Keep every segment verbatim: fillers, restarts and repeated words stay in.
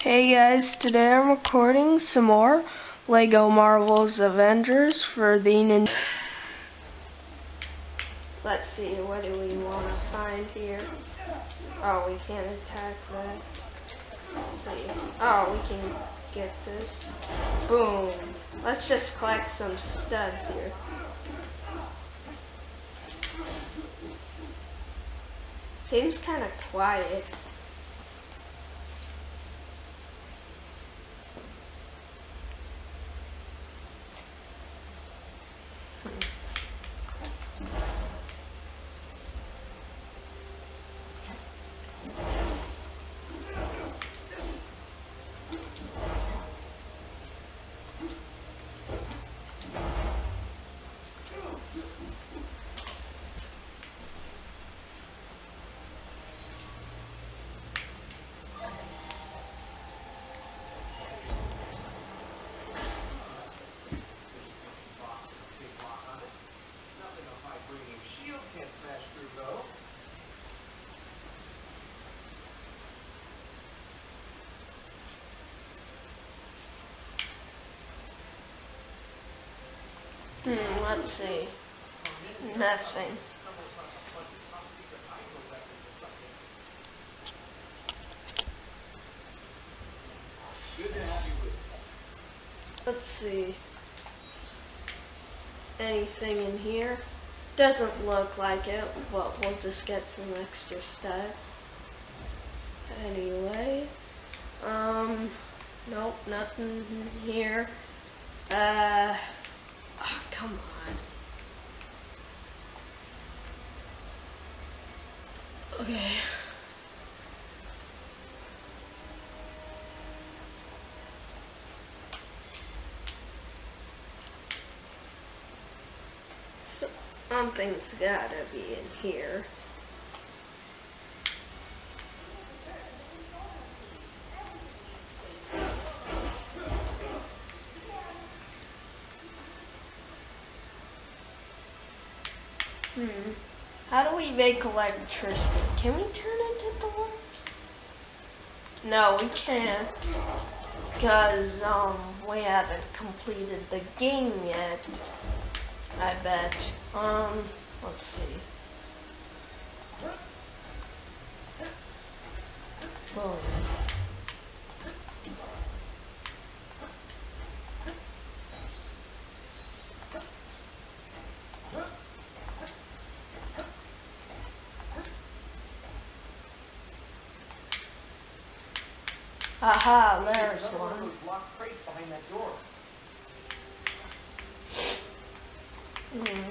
Hey guys, today I'm recording some more Lego Marvel's Avengers for the Nintendo. Let's see, what do we want to find here? Oh, we can't attack that. Let's see. Oh, we can get this. Boom. Let's just collect some studs here. Seems kind of quiet. Hmm, let's see. Nothing. Let's see. Anything in here? Doesn't look like it, but we'll just get some extra studs. Anyway. Um, nope, nothing in here. Uh, oh, come on. Okay. Something's gotta be in here. Hmm. How do we make electricity? Can we turn into the light? No, we can't. Because, um, we haven't completed the game yet. I bet. Um, let's see. Boom. Aha, there's one. Hmm.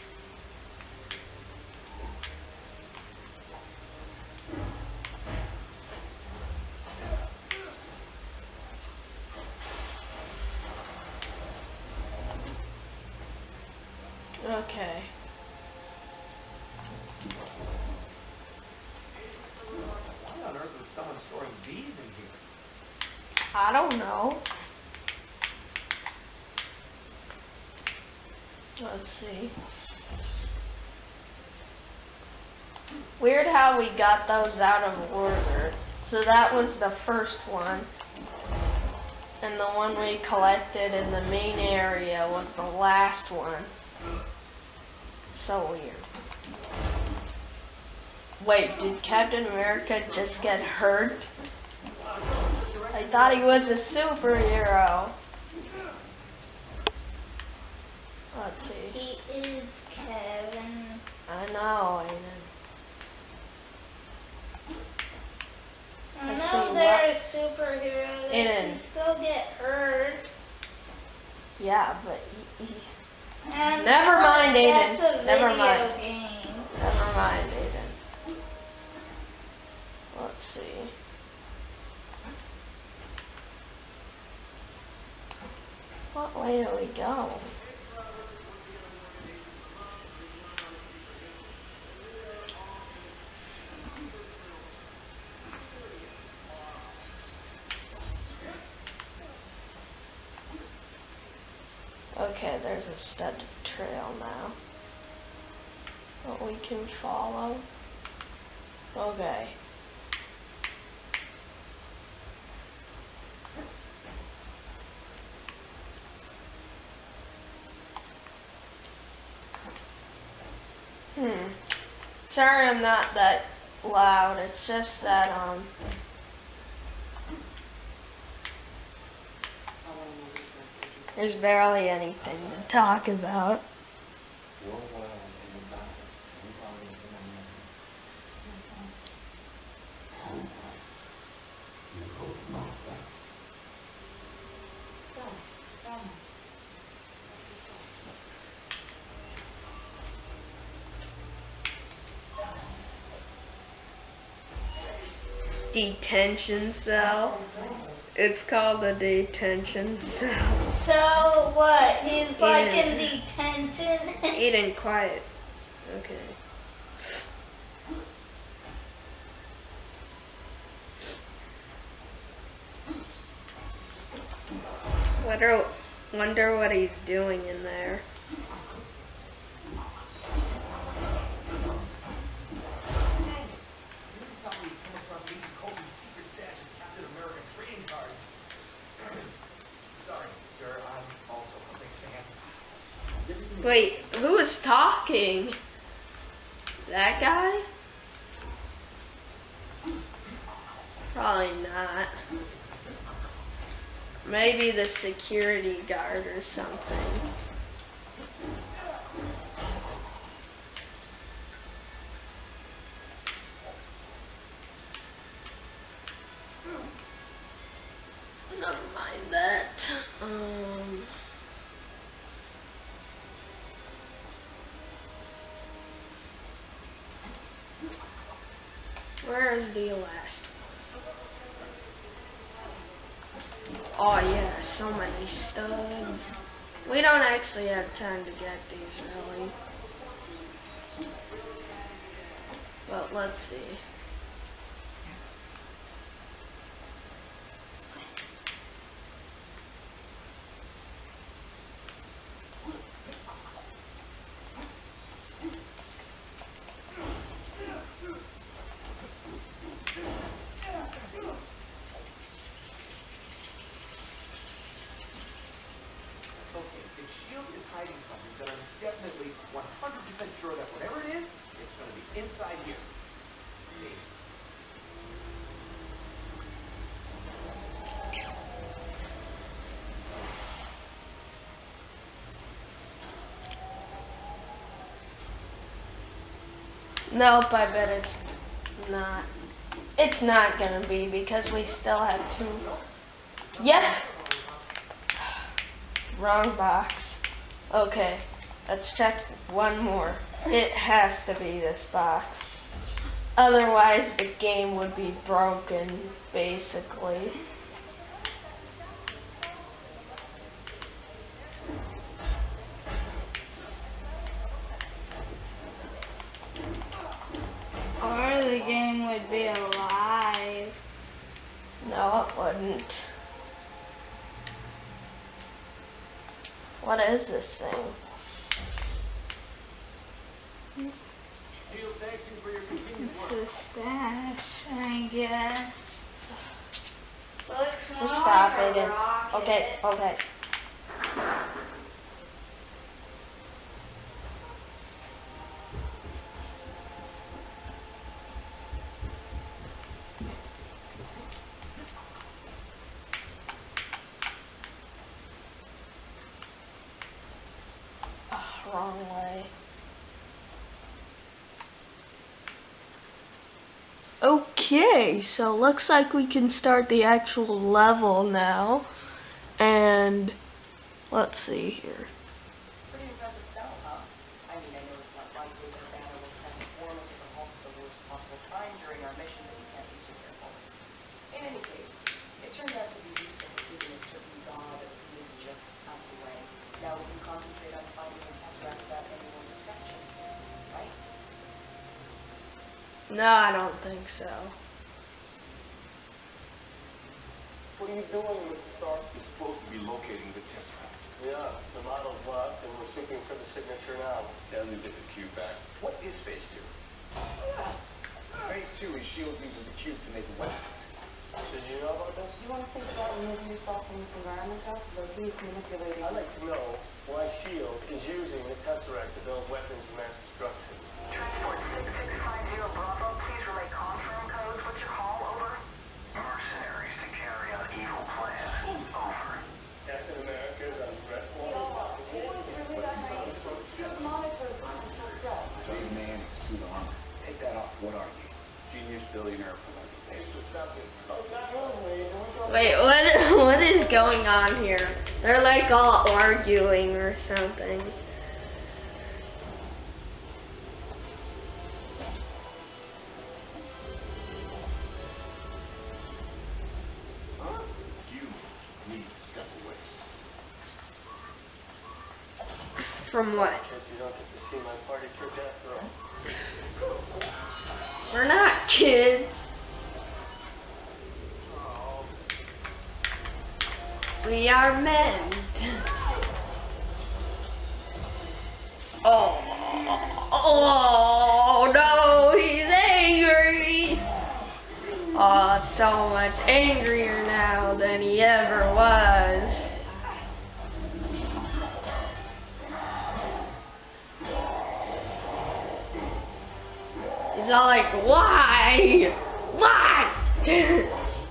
Okay. Why on earth was someone storing these in here? I don't know. Let's see. Weird how we got those out of order. So that was the first one. And the one we collected in the main area was the last one. So weird. Wait, did Captain America just get hurt? I thought he was a superhero. Let's see. He is Kevin. I know, Aiden. I Let's see, know they're what- a superhero. They Aiden. can still get hurt. Yeah, but he, he, And Never mind, Aiden. That's a Never video mind. game. never mind, Aiden. Let's see. What way do we go? Okay, there's a stud trail now that we can follow. Okay. Sorry I'm not that loud. It's just that, um... there's barely anything to talk about. Detention cell. It's called a detention cell. So what? He's like Yeah. in detention. Eden, quiet. Okay. Wonder, wonder what he's doing in there. Wait, who is talking? That guy? Probably not. Maybe the security guard or something. Never mind that. Um... Where is the elastic? Oh yeah, so many studs. We don't actually have time to get these really. But let's see. Then I'm definitely one hundred percent sure that whatever it is, it's going to be inside here. Me. Nope, I bet it's not. It's not gonna be because we still have two. Yep. Wrong box. Okay, let's check one more. It has to be this box. Otherwise, the game would be broken, basically. Or the game would be alive. No, it wouldn't. What is this thing? Jill, thank you for your continued It's work. a stash, I guess. Looks more Just stop like it. a and- rocket. Okay, okay. Oh, wrong way. Okay, so looks like we can start the actual level now. And let's see here. Pretty impressive stuff, huh? I mean, I know it's not likely that Banner will transform into the Hulk at the worst possible time during our mission, but we can't be too careful. In any case, it turned out to be useful for keeping a certain god of mischief out of the way. Now we can concentrate on finding the Tesseract without any more distraction, right? No, I don't think so. What are you doing, Mister Stark? You're supposed to be locating the Tesseract. Yeah, the model's locked, and we're seeking for the signature now. Yeah, let me get the cube back. What is phase two? Phase two is S H I E L D uses the cube to make weapons. Did you know about this? Do you want to think about removing yourself from this environment, though? Though he's manipulating. I'd like to know why S H I E L D is using the Tesseract to build weapons of mass destruction. Transport six six five zero Bravo, please relay confirm codes. What's your call? Over. Mercenaries to carry out evil plan. Over. Captain America is on threat wall. Big man, suit of armor. Take that off. What are you? Genius billionaire Wait, what? What is going on here? They're like all arguing or something. You need to step away. From what? Kids, you don't get to see my party trick after all. We're not kids. We are men. Oh, oh no, he's angry. Oh, so much angrier now than he ever was. He's all like, why? Why?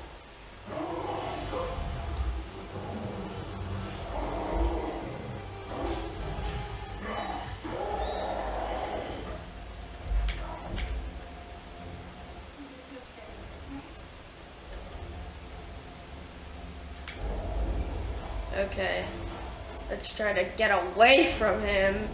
Okay, let's try to get away from him.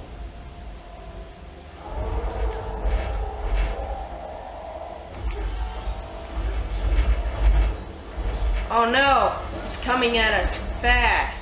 Oh no, he's coming at us fast.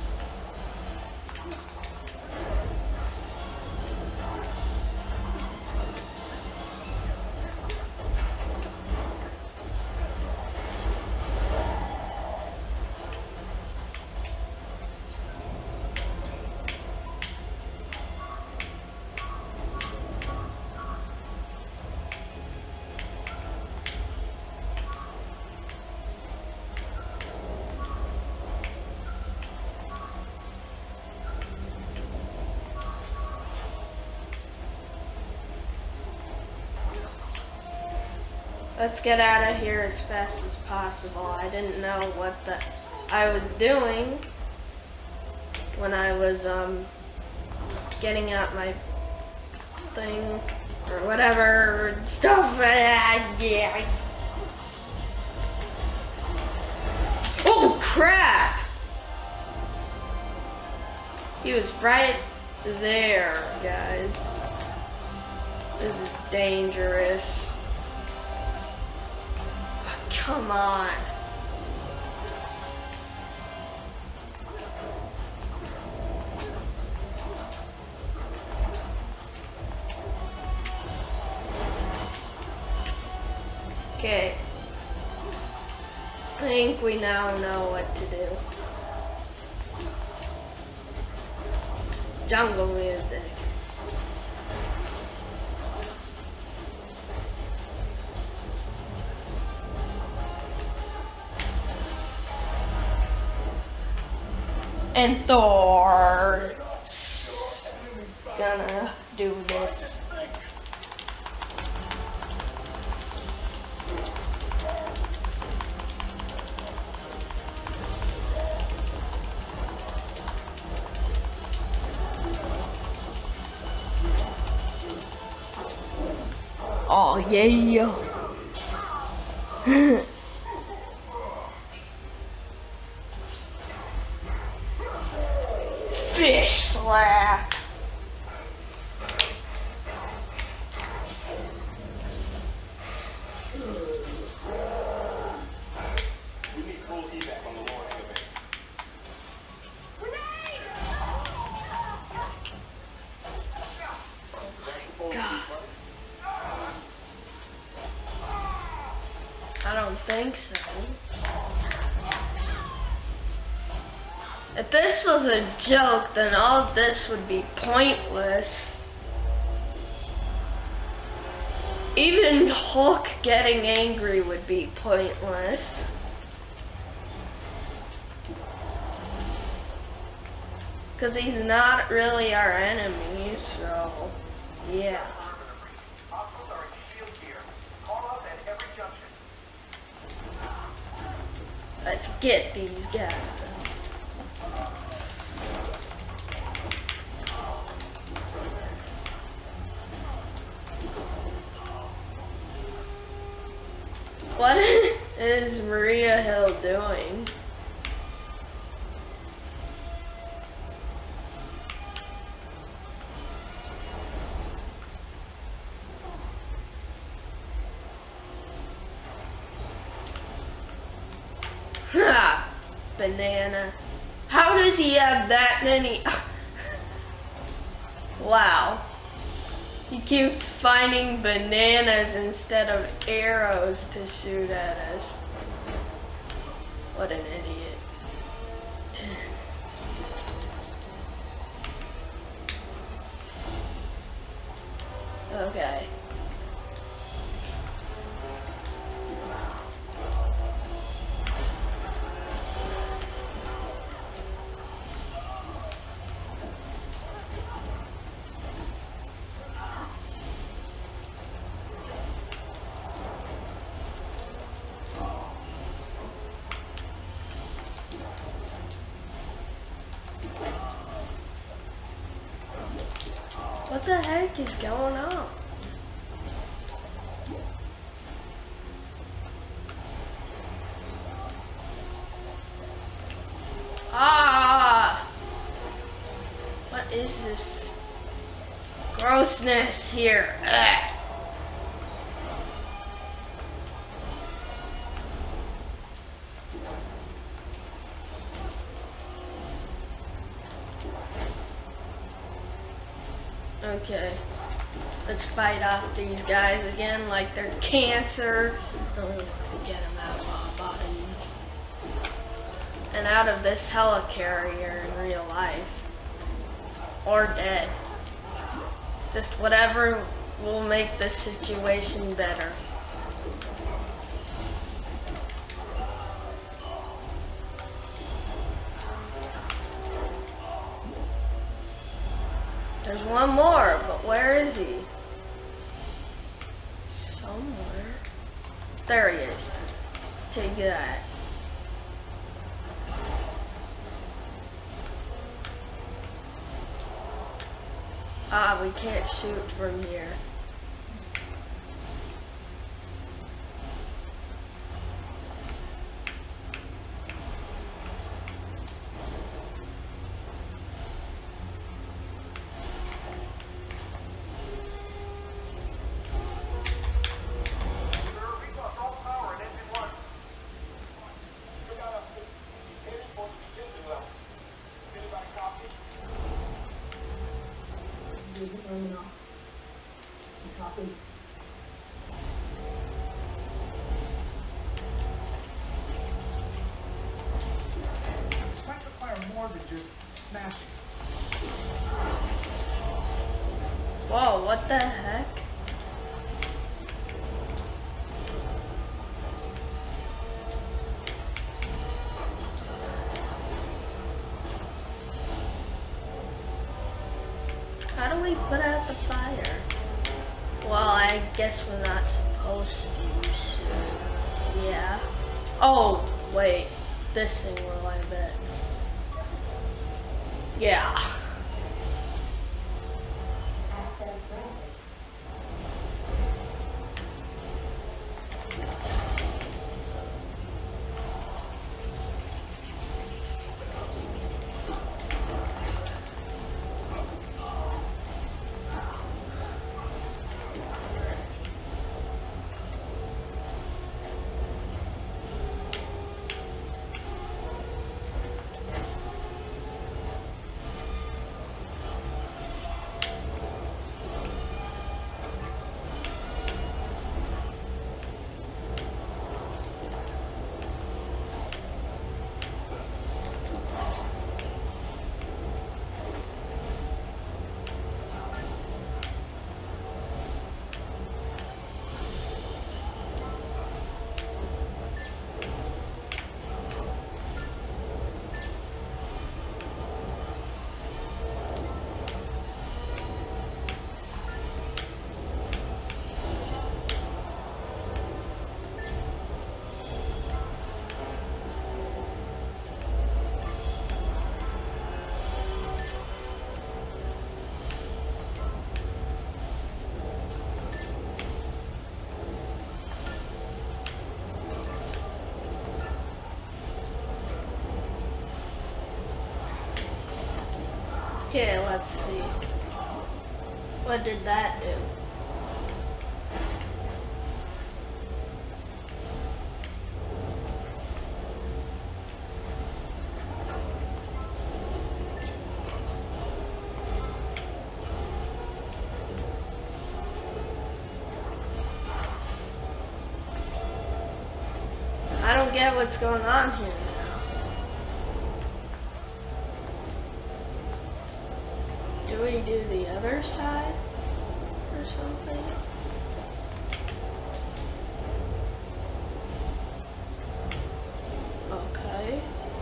Let's get out of here as fast as possible. I didn't know what the I was doing when I was um getting out my thing or whatever stuff. Uh, yeah. Oh crap! He was right there, guys. This is dangerous. Come on. Okay. I think we now know what to do. Jungle music. And Thor gonna do this. Oh yeah. Fish slap. We need full evac on the launch event. God. I don't think so. If this was a joke, then all of this would be pointless. Even Hulk getting angry would be pointless. Because he's not really our enemy, so yeah. Hostiles are in shield gear. Call up at every junction. Let's get these guys. What is Maria Hill doing? Ha! Banana. How does he have that many? Wow. He keeps finding bananas instead of arrows to shoot at us. What an idiot. Okay. What the heck is going on? Ah! What is this grossness here? Ugh. Okay, let's fight off these guys again like they're cancer. Oh, get them out of our bodies. And out of this helicarrier in real life. Or dead. Just whatever will make the situation better. There's one more, but where is he? Somewhere. There he is. Take that. Ah, we can't shoot from here. This might require more than just smashing. Whoa, what the heck? How do we put out the fire? Well, I guess we're not supposed to, so yeah. Oh, wait, this thing will, I bet. Yeah. Access granted. Okay, let's see. What did that do? I don't get what's going on here now. Do we do the other side or something? Okay.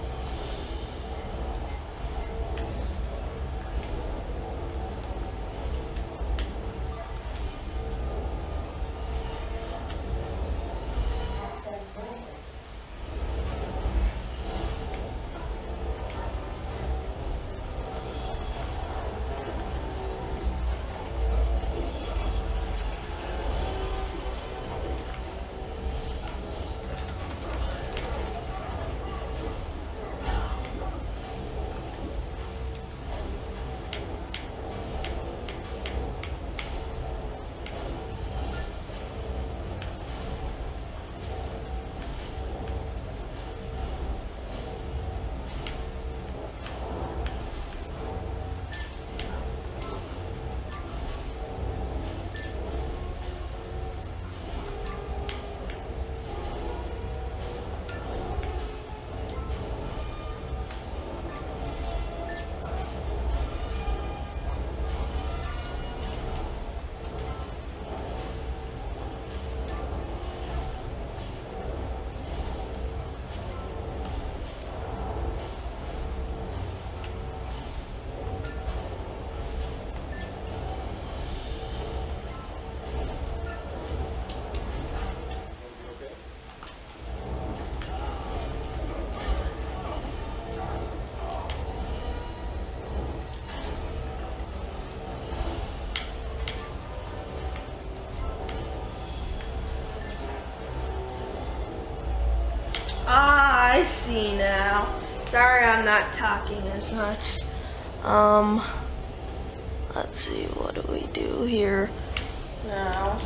Ah, I see now. Sorry I'm not talking as much. Um, let's see, what do we do here now?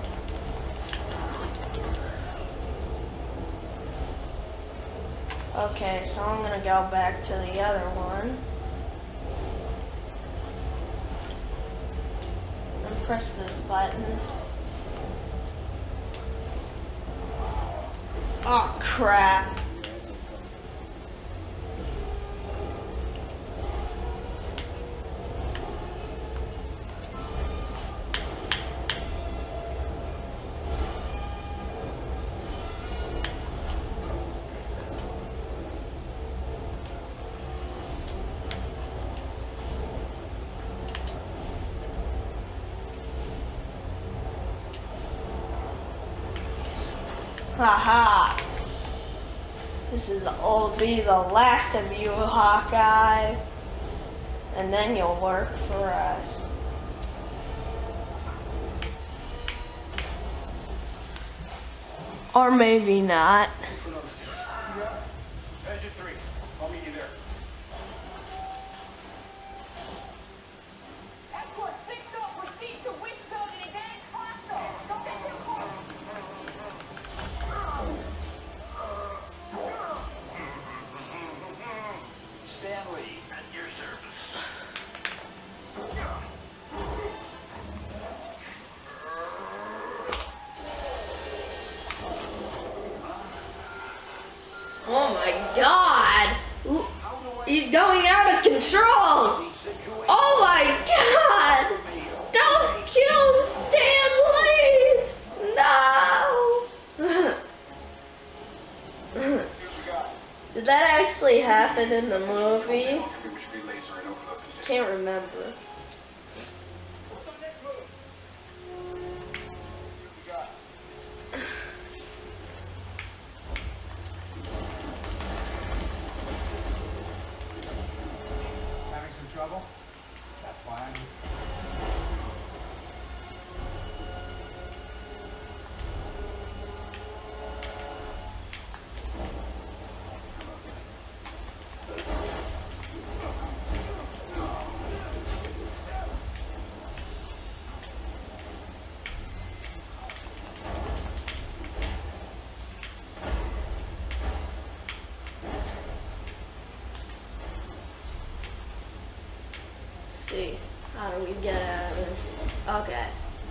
Okay, so I'm gonna go back to the other one. And press this button. Oh crap. Haha. This is will be the last of you, Hawkeye. And then you'll work for us. Or maybe not. Engine three. I'll meet you there. Escort six off received to which building again? Hostile. Don't get too close. Stanley, at your service. Oh my god! Ooh, he's going out of control! Oh my god! Don't kill Stanley! No! Did that actually happen in the movie? Can't remember. Having some trouble? That's why I'm here. see. How do we get out of this? Okay.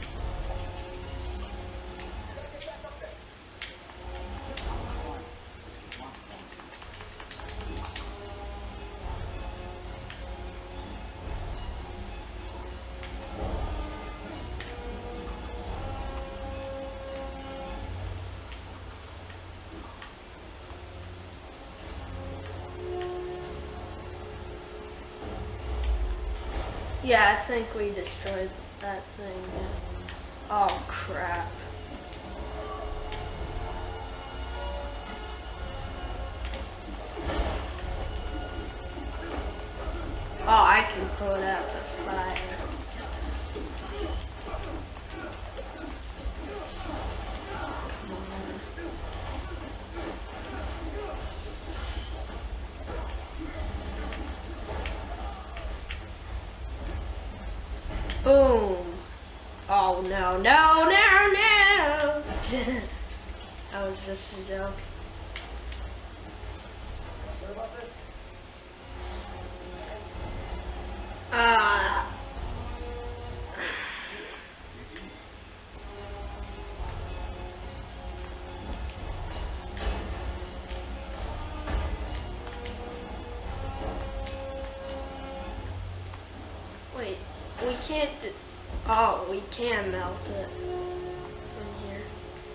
Yeah, I think we destroyed that thing. Oh crap. Oh, I can put out the fire. Boom. Oh no, no, no, no. That was just a joke. Sorry about this. Ah. Wait, we can't. Do oh, we can melt it in here.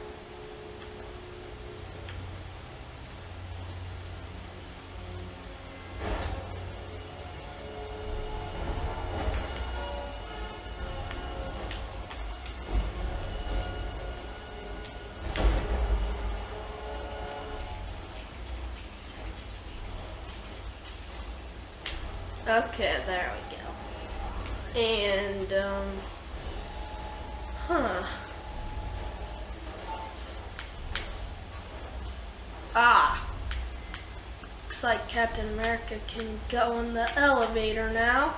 Okay, there we go. And, um, huh. Ah. Looks like Captain America can go in the elevator now.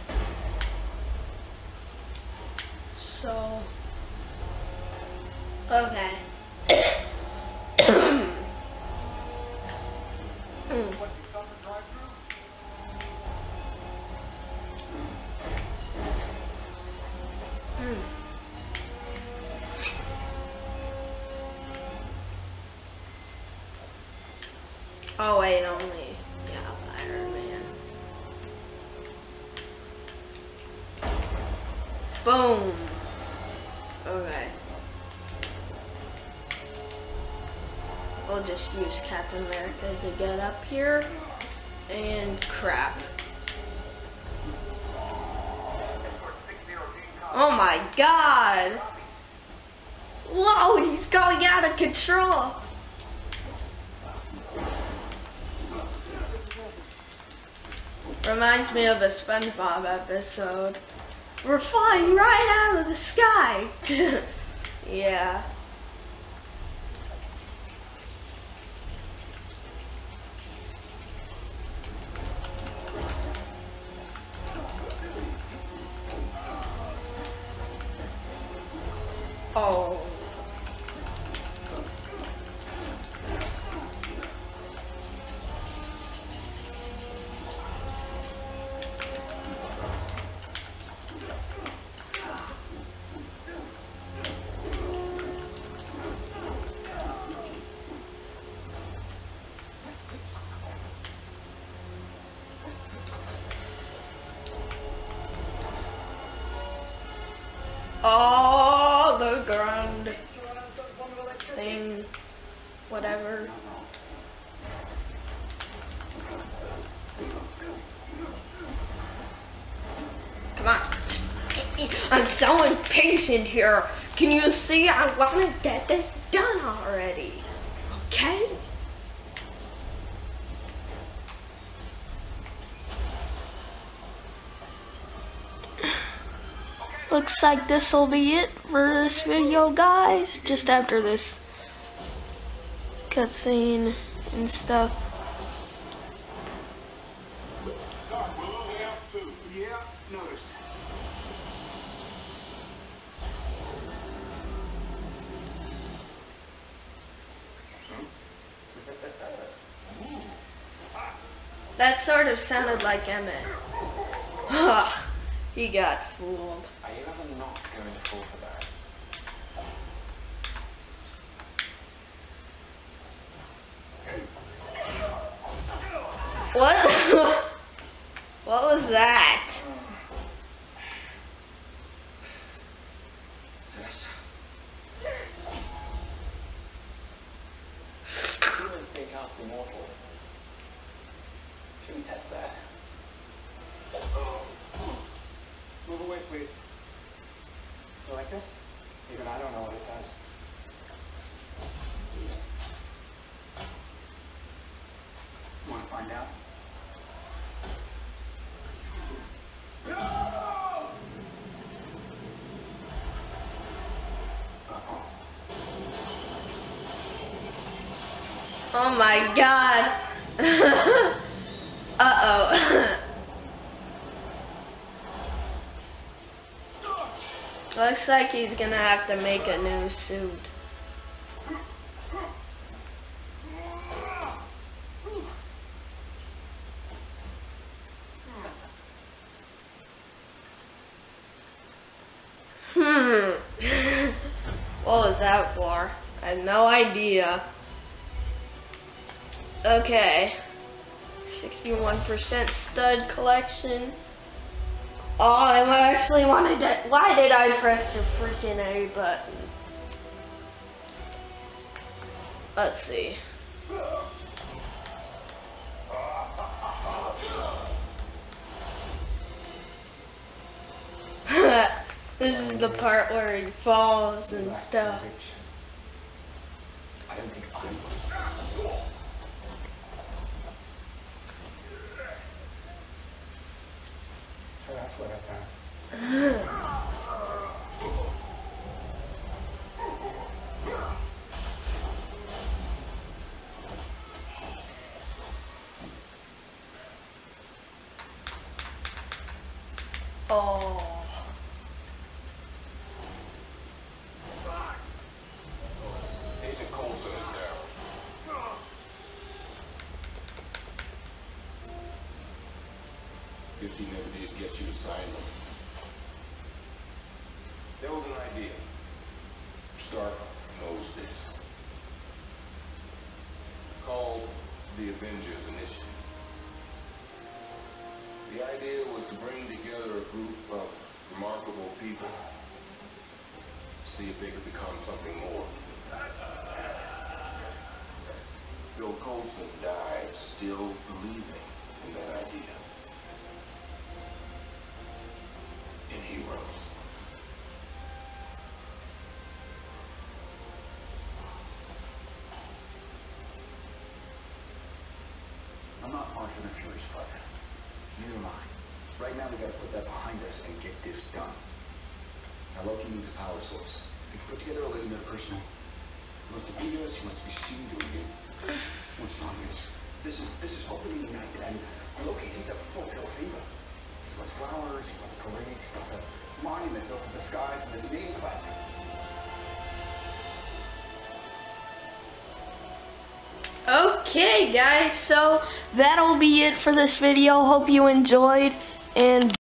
So, okay. Hmm. What you come to drive through? Hmm. Oh wait, only, yeah, Iron Man. Boom. Okay. We'll just use Captain America to get up here. And crap. Oh my god! Whoa, he's going out of control! Reminds me of a SpongeBob episode. We're flying right out of the sky! Yeah. Oh. Oh, the ground thing, whatever. Come on. I'm so impatient here. Can you see I want to get this done already? Okay? Looks like this will be it for this video, guys. Just after this cutscene and stuff. Yeah, noticed. That sort of sounded like Emmett. He got fooled. Are you ever not going to fall for that? What? What was that? Yes. Humans think us immortal. Should we test that? Move away, please. You like this? Even I don't know what it does. Want to find out? Oh my god. Uh-oh. Looks like he's gonna have to make a new suit. Hmm. What was that for? I had no idea. Okay. sixty-one percent stud collection. Oh, I actually wanted to. Why did I press the freaking A button? Let's see. This is the part where he falls and stuff. I don't think I'm So that's what I found. Oh. Agent Coulson is down. Guess he never did get you to sign them. There was an idea. Stark knows this. Called the Avengers Initiative. The idea was to bring together a group of remarkable people. See if they could become something more. Bill Coulson died still believing in that idea. In heroes. I'm not Arthur the Fury's fighter. Neither am I. Right now we gotta put that behind us and get this done. Now Loki needs a power source. We can put together a Elizabeth personnel. He wants to be here, he wants to be seen doing it. He wants an audience. This is this is opening united, and Loki, he's a full-tail diva. He wants flowers, he wants parades, he wants a monument built to the skies with his name classic. Okay guys, so that'll be it for this video. Hope you enjoyed, and